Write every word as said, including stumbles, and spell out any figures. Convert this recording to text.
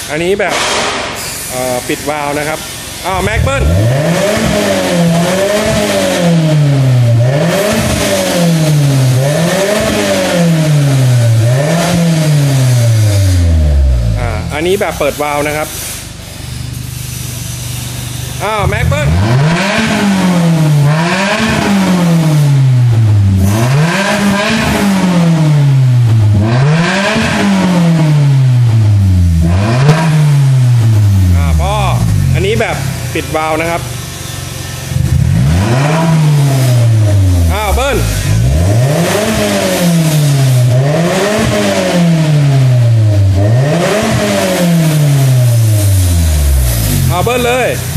อันนี้แบบปิดวาล์วนะครับอ้าวแม็กเบิ้ลอ่าอันนี้แบบเปิดวาล์วนะครับอ้าวแม็กเบิ้ลอันนี้แบบปิดวาล์วนะครับอ้าวเบิ้ลอ้าวเบิ้ลเลย